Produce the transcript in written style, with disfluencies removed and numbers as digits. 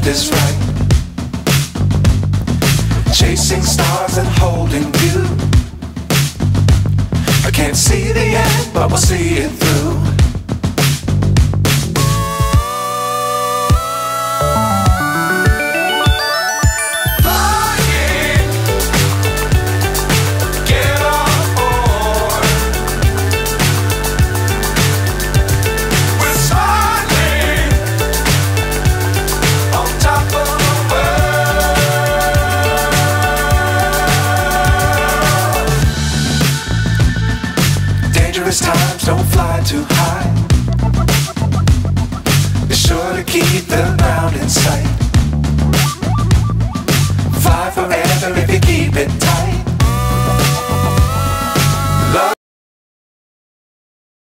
is right. Chasing stars and holding you. I can't see the end, but we'll see it through. Dangerous times, don't fly too high. Be sure to keep the ground in sight. Fly forever if you keep it tight.